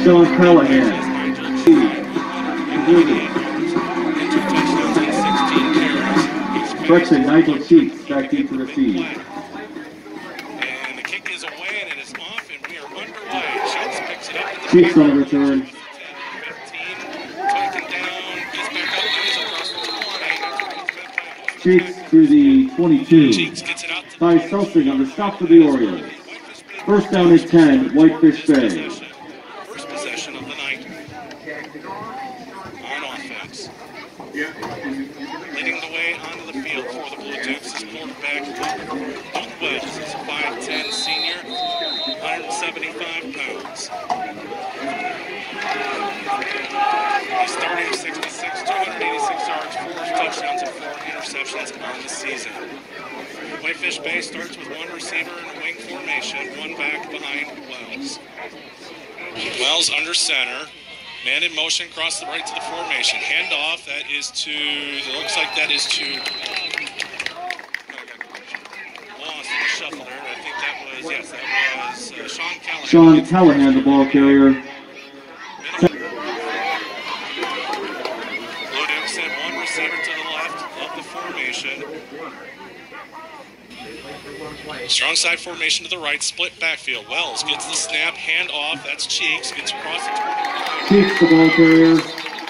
Sean Callahan. Correction, Nigel Cheeks back deep to receive. And the kick is away and it is off and we are underway. Cheeks picks it up at the Cheeks on the return. 15, taken down, gets back up, goes across the 20. Cheeks to the 22. Cheeks gets it out to By Selsing on the stop for the Orioles. First down at 10, Whitefish Bay. First possession of the night on offense. Leading the way onto the field for the Blue Dukes is quarterback Luke Wells. He's a 5'10 senior, 175 pounds. He's starting 66, 286 yards, 4 touchdowns, and 4 interceptions on the season. Whitefish Bay starts with one receiver in a wing formation, one back behind Wells. Wells under center. Man in motion, cross the right to the formation. Handoff, that is to, it looks like that is to, lost in the shuffle there. I think that was, yes, that was Sean Callahan. Sean Callahan, the ball carrier. Blue Dukes sent one receiver to the left of the formation. Strong side formation to the right, split backfield. Wells gets the snap, hand off, that's Cheeks, gets across the 20. Cheeks, the ball carrier.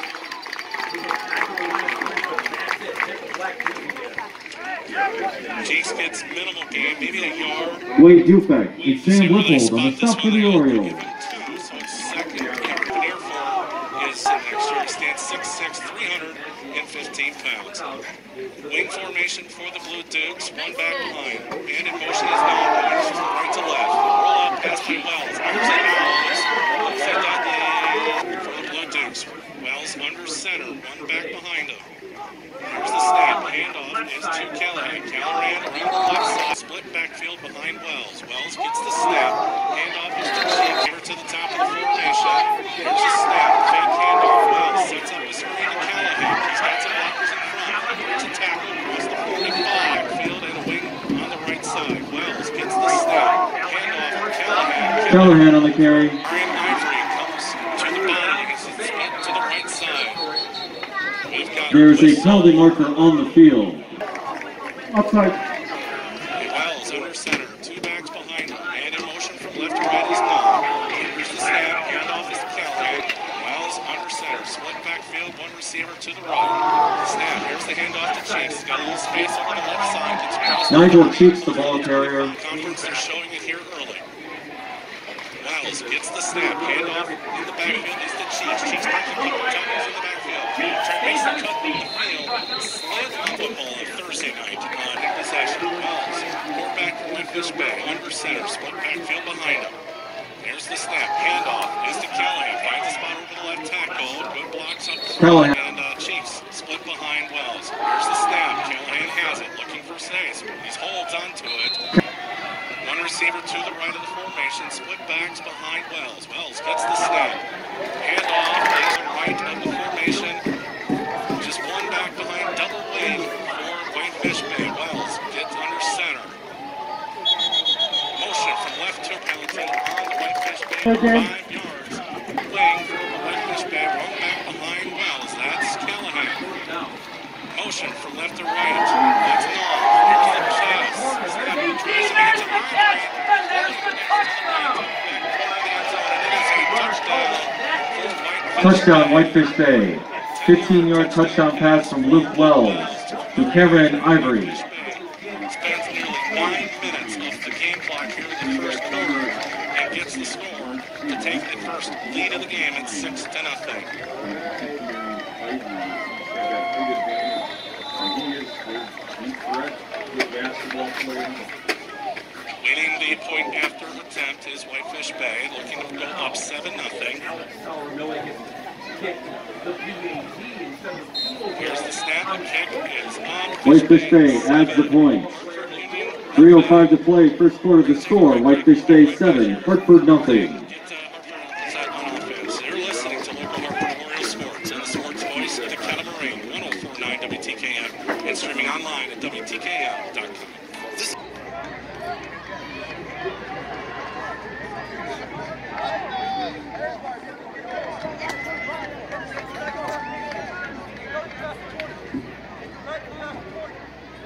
Cheeks gets minimal gain, maybe a yard. Wade Dufek and Sam Whippold on the stop for the Orioles. So it's second. Cavalier for is next year. He stands 6'6", 315 pounds. Wing formation for the Blue Dukes, one back behind. Man in motion is now going from right to left. Roll out pass by Wells. Looks like that is for the Blue Dukes. Wells under center, one back behind him. Here's the snap. Handoff is to Callahan. Callahan around the left side. Split backfield behind Wells. Wells gets the snap. Handoff is to Cheeks. Give her to the top of the formation. Here's the snap. Fake handoff. Wells sets up a screen to Callahan. He's got some blockers in front. Here's a tackle across the 45. Field and a wing on the right side. Wells gets the snap. Handoff to Callahan. Callahan on the carry. Brian Ivory comes to the bottom. He's split to the right side. There's a penalty marker on the field. Outside. Wells under center, two backs behind him, and in motion from left to right is Long. Here's the snap, handoff is to Callahan. Wells under center, split backfield, one receiver to the right. Snap, here's the handoff to Cheeks. He's got a little space over the left side. Gets across Nigel Cheeks, the ball carrier. Conference, they're showing it here early. Wells gets the snap, handoff in the backfield is to Cheeks. Cheeks back to keep jumpers in the backfield. Makes the cut in the field. Slid on football on Thursday night in possession. Wells, quarterback for Whitefish Bay, under center, split backfield behind him. There's the snap, handoff is to Callahan. Finds a spot over the left tackle. Good blocks up front. And Cheeks split behind Wells. Here's the snap. Callahan has it, looking for space. He holds onto it. One receiver to the right of the formation, split backs behind Wells. Wells gets the snap. Handoff is the right of the formation. Just one back behind, double wing for Whitefish Bay. Wells gets under center. Motion from left to Pelleton on the Whitefish Bay. 5 yards. Wing for the Whitefish Bay. One back behind Wells. That's Callahan. Motion from left to right. That's Long. Here's the pass. Snap. Tries to get to Touchdown, Whitefish Bay. 15-yard touchdown pass from Luke Wells to Kevin Ivory. Spends nearly 9 minutes off the game clock here in the first quarter and gets the score to take the first lead of the game at 6-0. Winning the point after attempt is Whitefish Bay, looking to go up 7-0. Here's the snap, the kick is on. Whitefish Bay adds the point. 3:05 to play, first quarter the score. Whitefish Bay 7, Hartford nothing. You're listening to local Hartford Orioles sports and the sports voice of the Catamaran, 104.9 WTKM, and streaming online at WTKM.com.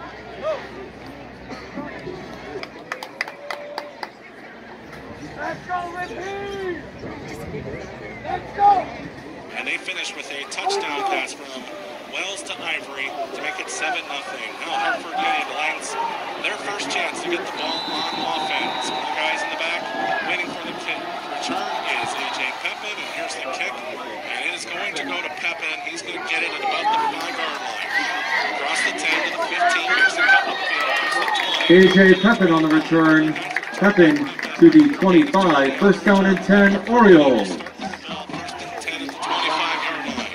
Let's go, Ricky! Let's go! And they finish with a touchdown pass from Wells to Ivory to make it 7-0. Now Hartford Union lands their first chance to get the ball on offense. More guys in the back waiting for the kick. Return is A.J. Pepin, and here's the kick. And it is going to go to Pepin. He's going to get it at about the 5-yard line. Across the 10 to the 15, makes the cut up the field, across the 20. A.J. Pepin on the return. Pepin to the 25. First down and 10, Orioles. First and 10 at the 25-yard line.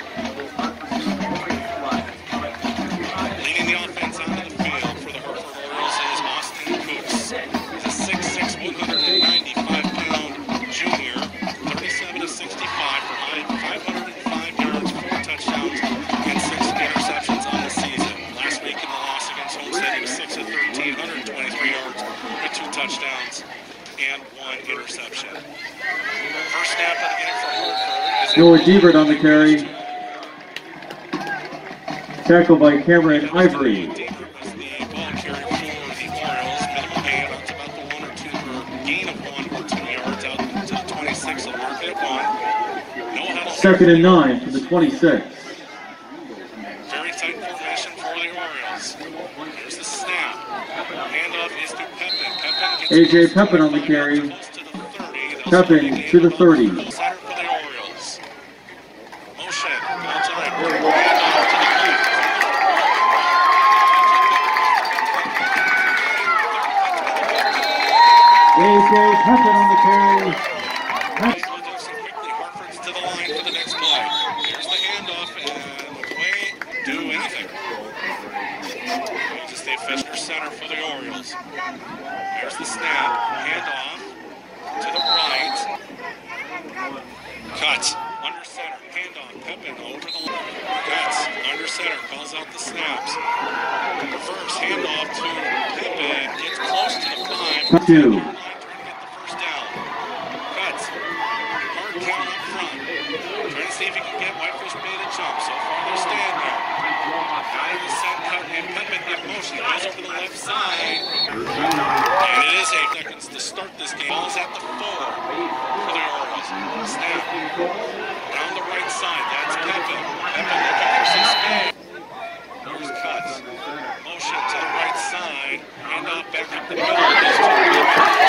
Leading the offense onto the field for the Hartford Orioles is Austin Coots. He's a 6'6", 195-pound junior, 37 of 65 for 505 yards, 4 touchdowns, and 6 interceptions on the season. Last week in the loss against Homestead, he was 6 of 13, 123 yards with 2 touchdowns and 1 interception. First snap of the game for Hartford is Noah Deibert on the carry. Tackled by Cameron Ivory. Deibert was the ball carrier for the Orioles. Minimum gain, that's about the 1 or 2 or gain of 1 or 2 yards out to the 26. So mark it at 1. No huddle. Second and 9 from the 26. Very tight formation for the Orioles. Here's the snap. Handoff is to Pepin. Pepin gets A.J. Pepin on the carry. close to the 30. Pepin to the 30. Center for the Orioles. Motion. Goal to the right. Handoff to the left. A.J. Pepin on the carry. Quickly, Hartford's to the line for the next play. Here's the handoff, and look away, do anything. Just stay Fisher center for the Orioles. Here's the snap, handoff to the right. Cut, under center, handoff, Pepin over the line. Cuts, under center, calls out the snaps. Reverse, handoff to Pepin, gets close to the 5. 2. First down. Cuts. Hard count up front. Trying to see if he can get Whitefish Bay to jump. So far they're staying there. Out of the set cut and Pepin in motion. Goes over to the left side. And it is 8 seconds to start this game. Ball's at the 4 for the Orioles. Snap. Around the right side. That's Pepin. Pepin looking for some space. Here's Cuts. Motion to the right side. Handoff back up the middle.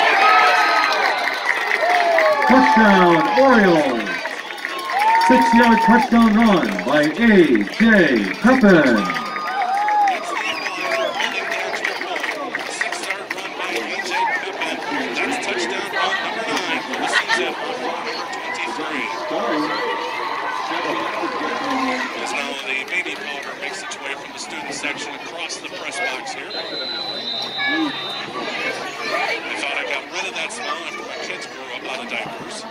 Touchdown, Orioles. 6-yard touchdown run by A.J. Pepin. That's the equalizer, holding the extra point. 6-yard run by A.J. Pepin. That's touchdown run number 9 for the season of number 23. As now the baby powder makes its way from the student section across the press box here. I thought I got rid of that smell after my kids grew up out of diapers.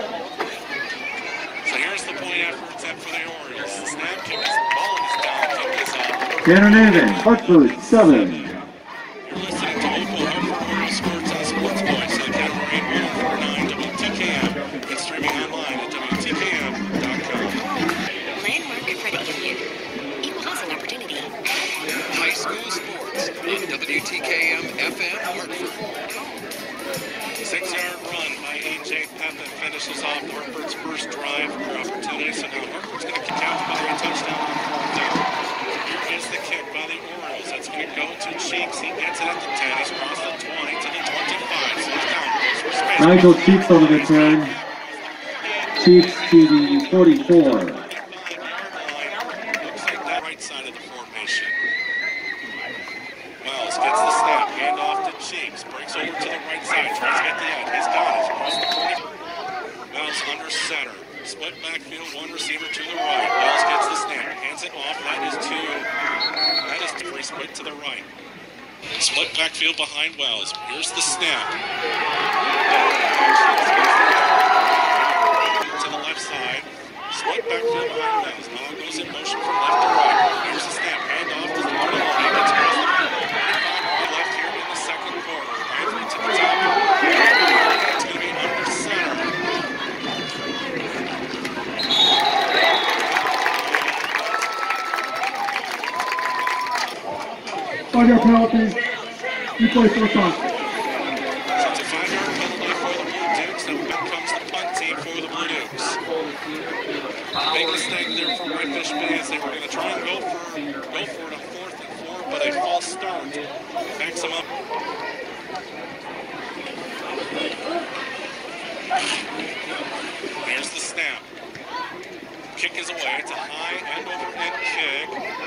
So here's the point after it's up for the Orioles. The snap kick is ball is down, kick is up. Tanner Navin, Hartford 7. You're listening to local Hartford Orioles sports on Sports Voice on Category 149 WTKM and streaming online at WTKM.com. Landmark Credit Union. Equal housing opportunity. High school sports on WTKM FM Hartford. 6-yard run by A.J. Pepin finishes off Hartford's first drive for opportunity. So now Hartford's going to kick out by a touchdown on 4th down. Here is the kick by the Orioles. That's going to go to Cheeks. He gets it at the 10. He's crossed the 20 to the 25. So he's down. Goes for space. Nigel Cheeks on the return. Cheeks to the 44. 5-yard line. Looks like that right side of the formation. Wells gets the snap, hand off to Cheeks, breaks over to the right side, tries to get the end. He's got it. Across the 40. Wells under center. Split backfield, one receiver to the right. Wells gets the snap, hands it off. That is to free split to the right. Split backfield behind Wells. Here's the snap. To the left side. Split backfield behind Wells. Now it goes in motion from left to right. Here's the snap, hand off to the middle. He gets across the 35 left here in the second quarter. Ivory to the top. It's going to be under center. 5-yard penalty. You play first off. So it's a 5-yard penalty for the Blue Dukes. Now back comes the punt team for the Blue Dukes. Big mistake there for Whitefish Bay as they were going to try and go for it on 4th and 4, but a false start backs them up. There's the snap. Kick is away. It's a high end over end kick.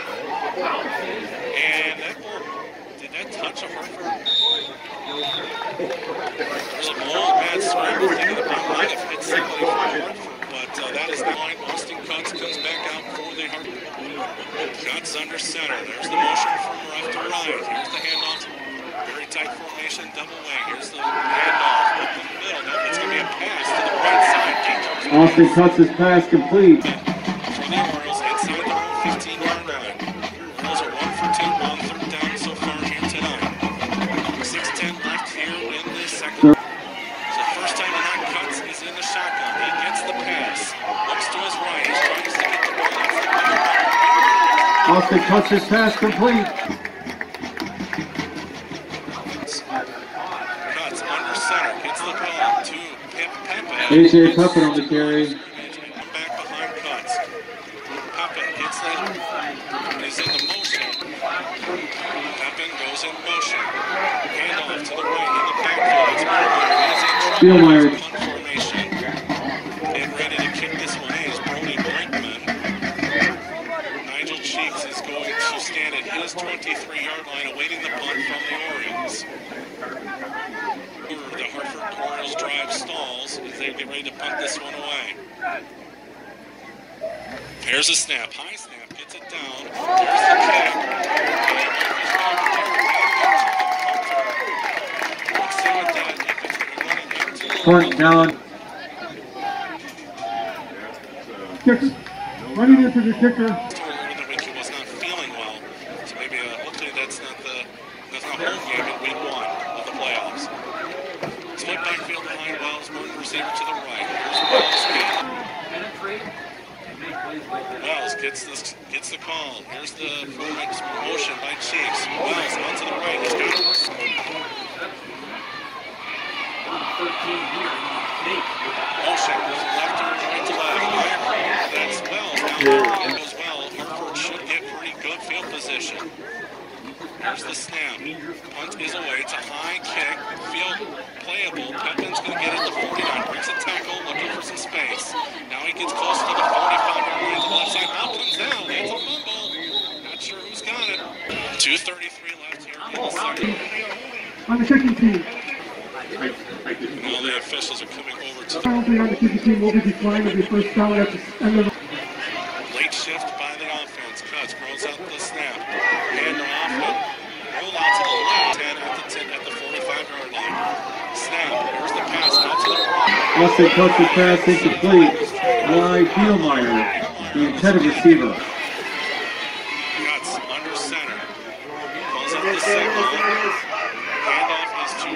And that ball, did that touch a Hartford? There's a long bad scramble thinking the ball might have hit somebody from Hartford, but that is the line. Austin Cutts comes back out for the Hartford. Cutts under center. There's the motion from left to right. Here's the handoff. Very tight formation, double wing. Here's the handoff up the middle. No, it's going to be a pass to the right side. Austin Cutts his pass complete. For the Orioles inside their own 15-yard line. Orioles are 1 for 2 on 3rd down so far here tonight. 6:10 left here in the second. So first time tonight, Cutts is in the shotgun. He gets the pass. Looks to his right. He's trying to get the ball. Austin Cutts his pass complete. Cutts under center. Gets the ball to Pepe. A.J. Pepin on the carry. Come back behind Cutts. Pepe gets that. Is in the motion. Pepin goes in motion. Handoff to the right in the backfield. It's Spielmeyer. punt formation. And ready to kick this one is Brody Brinkman. Nigel Cheeks is going to stand at his 23-yard line awaiting the punt from the Orioles. The Hartford Orioles drive stalls as they get ready to punt this one away. Here's a snap, high snap, gets it down. There's the kick. Let's see what that, if it's running into the Punt down. Kicker. Running in for the kicker. earlier in the week he was not feeling well, so maybe hopefully that's not home game in week 1 of the playoffs. Split backfield behind Wells, one receiver to the right. Here's Wells gets the call. Here's the forward motion by Cheeks. Wells onto the right. He's got it. Motion goes left to right to left. That's Wells. Down the road as well. Hartford should get pretty good field position. Here's the snap. Punt is away. It's a high kick. Field playable. Pepin's going to get it to 49. Brings a tackle. Looking for some space. Now he gets close to the 45-yard line to the left side. Now comes down. It's a fumble. Not sure who's got it. 2:33 left here in the second. On the kicking team. All the officials are coming over to the Penalty on the kicking team will be declined. It'll be first down at the end of the late shift by the offense. Cutts rolls out the snap. Hand off. Roll out to the left. 10 at the 45-yard line. Snap. Here's the pass out to the right. Austin Cutts his pass incomplete. Wide Spielmeyer, the intended receiver. Cutts under center. Calls out the signal. Handoff is to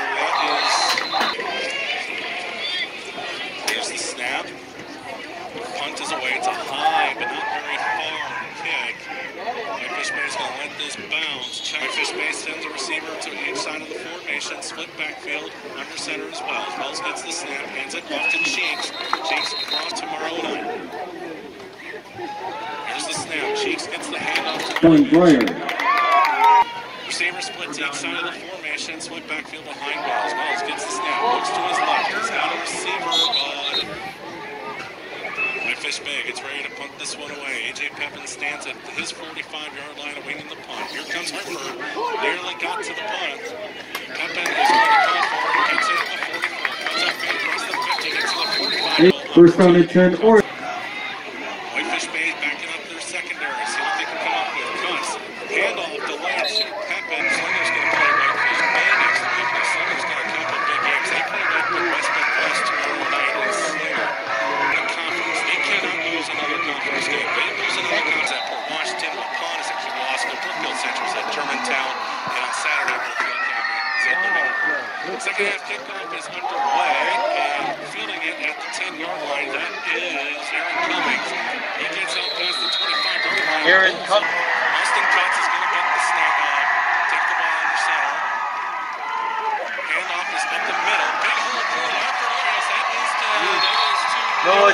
here's the snap. Punt is away. It's a high but not very far kick. Whitefish Bay is going to let this bounce. Whitefish Bay sends a receiver to each side of the formation. Split backfield under center as well. Wells gets the snap, hands it off to Cheeks. Cheeks across to Moroni. Here's the snap. Cheeks gets the handoff to Breyer. Receiver split to each side of the formation. Split backfield behind Wells. Wells gets the snap. Looks to his left. He's got a receiver, but Whitefish Bay gets ready to punt this one away. A.J. Pepin stands at his 45-yard line awaiting the punt. Here comes Hartford. Nearly got to the punt. Pepin is going to call for it. Gets it at the 44. Comes up across the 50. Gets to the 45. First down and 10. Or Whitefish Bay backing up their secondary. See what they can come up with. Cutts. Handoff delayed to Pepin. Slinger's going to play Whitefish Bay next week. Now Slinger's got a couple of big games. They play West Midwest tomorrow night in Slinger. They cannot lose another conference game. They lose another conference at Port Washington, Waupun, Kewaska, Brookfield Central is at Germantown, and on Saturday, Brookfield County is at New England. Second half kickoff is underway, and fielding it at the 10-yard line, that is Aaron Cummings. He gets out past the 25-yard line. Aaron Cummings. Austin Cutts is going to get the snap.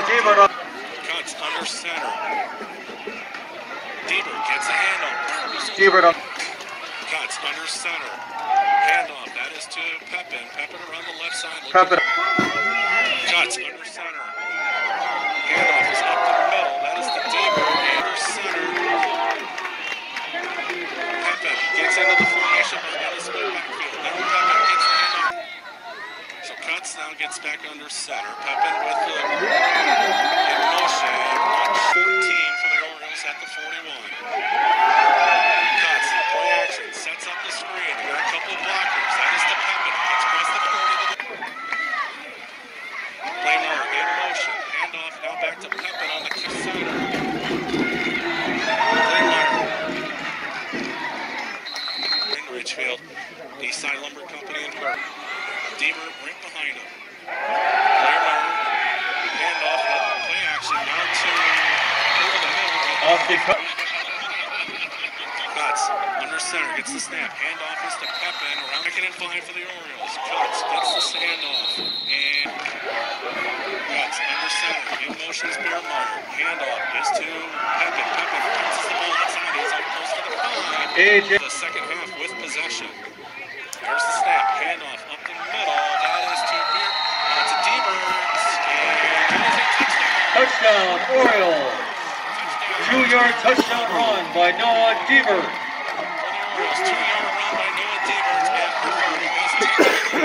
Cuts under center. Deaver gets a handoff. Cuts under center. Handoff. That is to Pepin. Pepin around the left side. Cuts under center. Handoff is up to the middle. That is to Deaver. Under center. Pepin gets into the formation, but that is split backfield. Now Pepin gets the handoff. So Cuts now gets back under center. Pepin with the in motion. 14 for the Orioles at the 41. Cuts, play action, sets up the screen. They got a couple of blockers. That is to Pepin. Gets across the 40. Play more in motion. Handoff now back to Pepin on the center. In Ridgefield, East Side Lumber Company and Hartford. Deaver right behind him. Handoff, play action now to over the middle. Cuts under center, gets the snap. Handoff is to Pepin. Around second and 5 for the Orioles. Cuts, gets the handoff. And Cuts under center. In motion is Beermeyer. Handoff is to Pepin. Pepin bounces the ball outside. He's up close to the 5. The second half with possession. There's the snap. Handoff up the middle. That is to Deaver. Touchdown, Orioles. 2-yard touchdown run by Noah Deaver. Orioles, 2-yard run by Noah Deaver. It's been confirmed.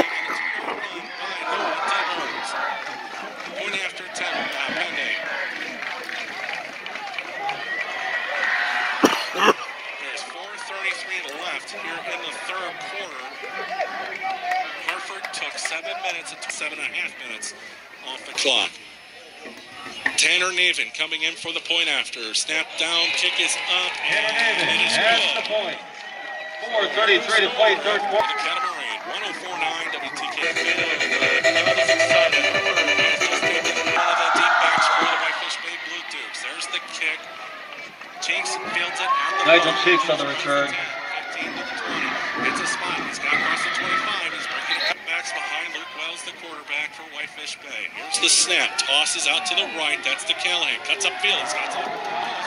Point after 10. Pending. There's 4:33 left here in the third quarter. Hartford took 7 minutes and 7.5 minutes off the clock. Tanner Navin coming in for the point after. Snap down, kick is up, and it is good. The point. 4:33 to play, third quarter. The Catamaran, 104.9 WTK. Deep backs for the Whitefish Bay Blue Dukes. There's the kick. Cheeks fields it at the Nigel Cheeks on the return. 15 to the 20. Hits a spot. He's got across the 25. He's breaking the cutbacks behind Luke Wells, the quarterback for Whitefish Bay. Here's the snap. Tosses out to the right. That's to Callahan. Cuts upfield. He's got to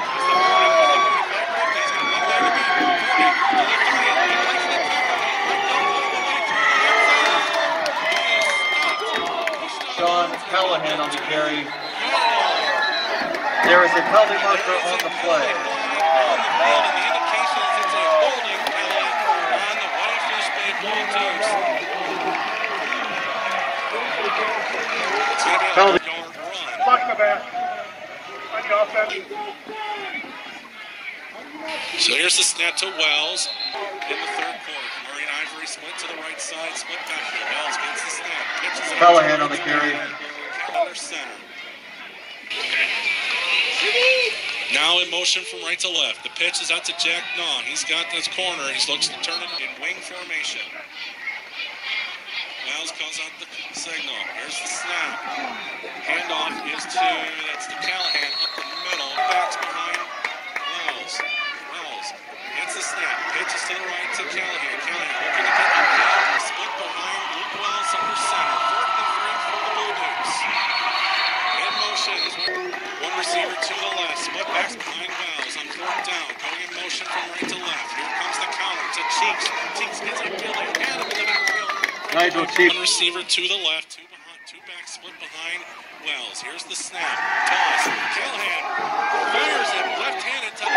Sean Callahan on the carry. There is a penalty marker on the play. On the field, and the indication is it's a holding penalty on the Whitefish Bay Blue Dukes. It's going to be a 100-yard run. So here's the snap to Wells in the third quarter. Murray and Ivory split to the right side, split backfield. Wells gets the snap. Pitches it Callahan on the carry. Under center. Now in motion from right to left. The pitch is out to Jack Nawn. He's got this corner. He looks to turn it in wing formation. Wells calls out the signal. Here's the snap. Handoff is that's to Callahan up the middle. Backs behind Wells. Wells gets the snap. Pitches to the right to Callahan. Callahan looking to get the ball. Split behind Luke Wells under center. 4th and 3 for the Blue Dukes. In motion is one receiver to the left. Split backs behind Wells on 4th down. Going in motion from right to left. Here comes the counter to Cheeks. Cheeks gets upfield and him in the middle field. Nigel Cheeks. One receiver to the left. Two backs split behind Wells. Here's the snap. Toss. Callahan fires it left-handed to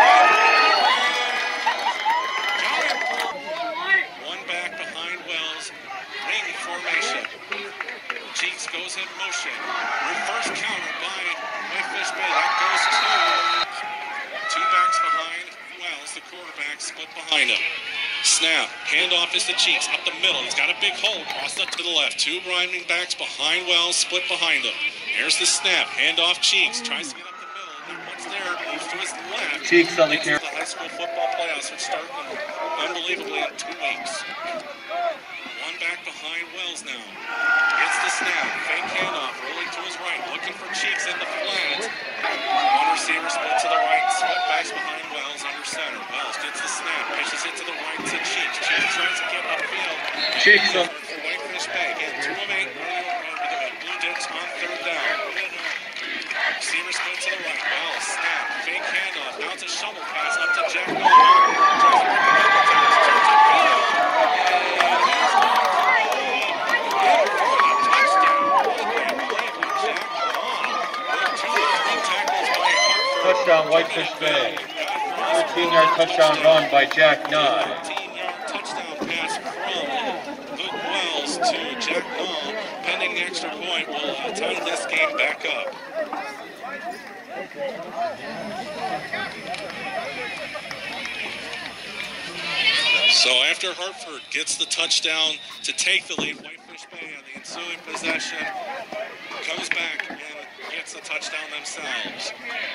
one back behind Wells. Ring formation. Cheeks goes in motion. Reverse counter by Whitefish Bay. That goes to 2 backs behind Wells. The quarterback split behind him. Snap. Handoff is to Cheeks. Up the middle. He's got a big hole. Crossed up to the left. 2 running backs behind Wells. Split behind him. Here's the snap. Handoff Cheeks. Tries to get up the middle. And once there, moves to his left. Cheeks on the carry. The high school football playoffs which start unbelievably in 2 weeks. One back behind Wells now. Gets the snap. Fake handoff. Rolling to his right. Looking for Cheeks in the flat. One receiver split to the right. Split backs behind Wells under center. Wells gets the snap. Pitches it to the right to Cheeks. Cheeks tries to get upfield. Cheeks for Whitefish Bay. Again, 2 of 8. Blue Dukes on 3rd down. Whitefish Bay. 13-yard touchdown run by Jack Nye. 15-yard touchdown pass from Luke Wells to Jack Nye. Pending the extra point will tie this game back up. So after Hartford gets the touchdown to take the lead, Whitefish Bay on the ensuing possession comes back and gets the touchdown themselves.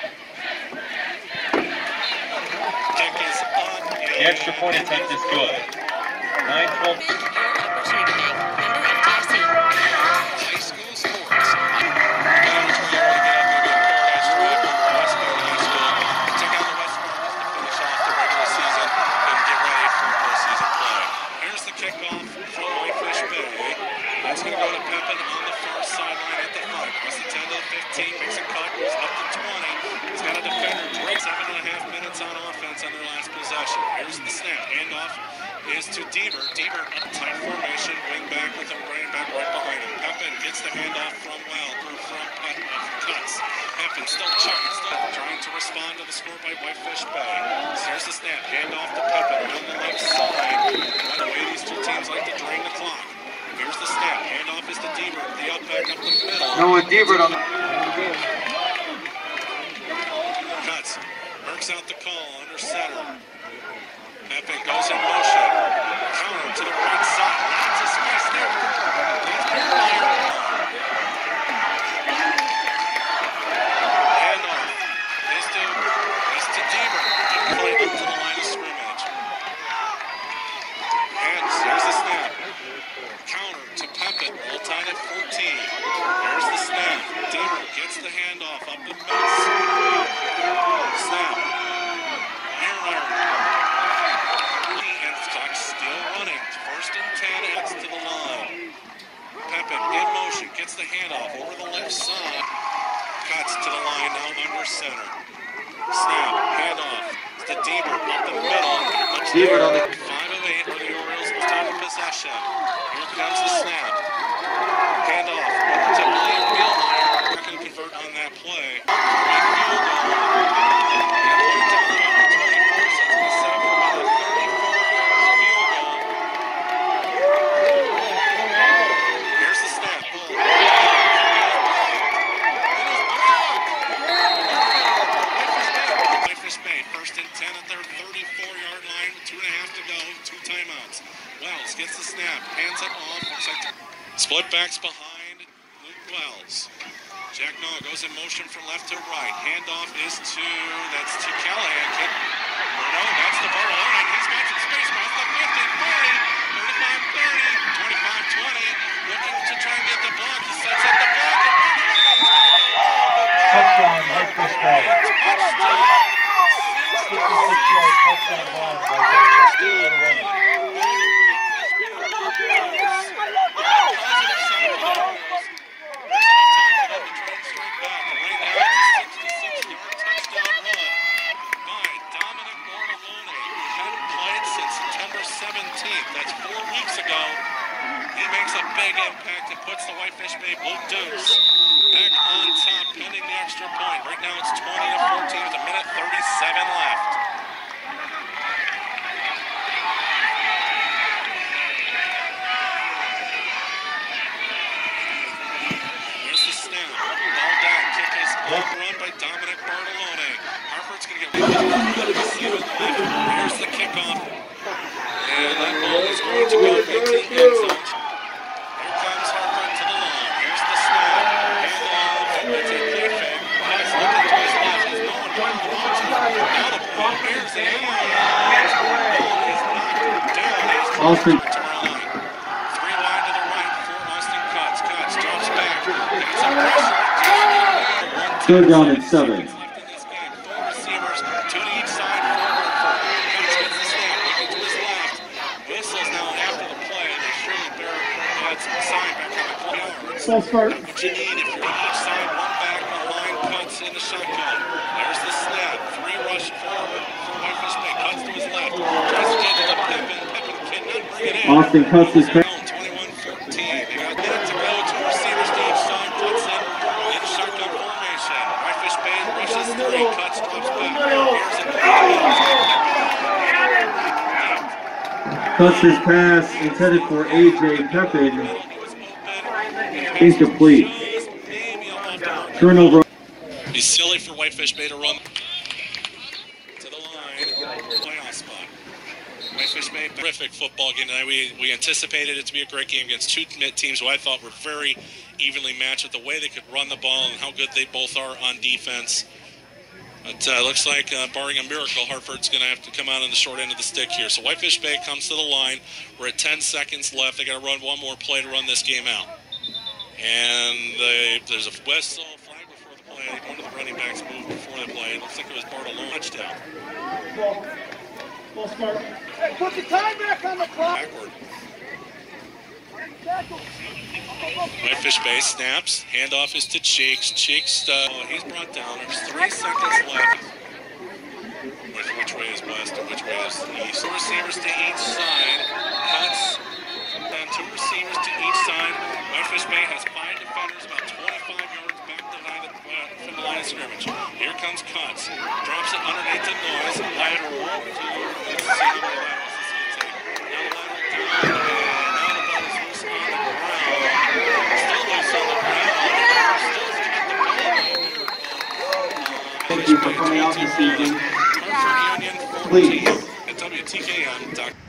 Kick is on. The extra point attempt is good. 9-12. Opportunity Bank, member FDIC. High school sports. Kickoff for Whitefish Bay. That's going to go to Pepin on the far sideline at the 5. Across the 10 to the 15. Makes a cut. Goes up to 20. He's got a defender. 7.5 minutes on offense on their last possession. Here's the snap. Handoff is to Deaver. Deaver up tight formation. Wing back with a running back right behind him. Pepin gets the handoff from Cuts. Pepin still chucking. Still trying to respond to the score by Whitefish Bay. Here's the snap. Handoff to Pepin on the left side. By the way, these two teams like to drain the clock. Here's the snap. Handoff is to Deaver. The up back up the middle. Noah Deaver on the... Cuts. Works out the call under center. Pepin goes in motion. Counter to the right side. Lots of space there. Handoff is to Deaver. Play up to the line of scrimmage. And here's the snap. Counter to Pepin. All tied at 14. Here's the snap. Deaver gets the handoff up the middle. Snap. And the clock's still running. First and 10 heads to the line. Pepin in motion. Gets the handoff over the left side. Cuts to the line now under center. Snap. Handoff to Deaver up the middle. Deaver on the... 5 of 8 for the Orioles will time of possession. Here comes the snap. Handoff over to William Bielmeyer. Not going to convert on that play. Field goal. And put it down at number 24, so it's going to set up for about a 34-yard field goal. Here's the snap. Whitefish Bay, first and 10 at their 34-yard line, 2.5 to go, 2 timeouts. Wells gets the snap, hands it off, looks like split backs behind Luke Wells. Jack Naw goes in motion from left to right. Handoff is to Callahan. No, that's the Bartolone. He's got some space across the 50, 40, 35, 30, 25, 20. Looking to try and get the block. He sets up the block. Touchdown, Whitefish Bay. Touchdown. 56-yard touchdown run by Whitefish Bay. That's 4 weeks ago. He makes a big impact and puts the Whitefish Bay Blue Dukes back on top, pending the extra point. Right now it's 20-14 with a minute 37 left. Here's the snap. Ball down. Kick is overrun by Dominic Bartolone. Hartford's going to get 1 left. Here's the kickoff. And that ball is going to go 15 yards out. Here comes Hartford to the line. Here's the snap. Handoff. It's a kick fake. He's looking to his left. He's going to the launch. Now the ball. Here's the end. The ball is knocked down. Austin. To our line. 3 wide to the right for Austin Cuts. Cuts drops back. Got some pressure. Third down and 7. False start. What you need if you're each side, 1 back, a line cuts in the shotgun. There's the snap. 3 rush forward for Whitefish Bay. Cuts to his left. Tries to get to the Pepin. Pepin cannot bring it in. Austin Cuts his back. 21-14. They got a minute to go. 2 receivers to each side. Cuts in shotgun formation. Whitefish Bay rushes 3. Cuts, drops back. Custer's pass intended for A.J. Pepin. Incomplete. Turnover. He's silly for Whitefish Bay to run to the line. Playoff spot. Whitefish Bay, terrific football game tonight. We anticipated it to be a great game against two teams who I thought were very evenly matched with the way they could run the ball and how good they both are on defense. But looks like, barring a miracle, Hartford's going to have to come out on the short end of the stick here. So Whitefish Bay comes to the line. We're at 10 seconds left. They got to run one more play to run this game out. And there's a whistle, flag before the play. One of the running backs moved before the play. It looks like it was Bartolome. Touchdown. Hey, put the time back on the clock. Backward. Whitefish Bay snaps. Handoff is to Cheeks. Cheeks, he's brought down. There's 3 seconds left. Which way is west and which way is east? Two receivers to each side. Cuts. And 2 receivers to each side. Whitefish Bay has 5 defenders about 25 yards back from the line of scrimmage. Here comes Cuts. Drops it underneath the noise. Lateral. Let's see how many laterals this is going to take. Now the lateral down. Thank you for coming out this evening. Please. At WTKM.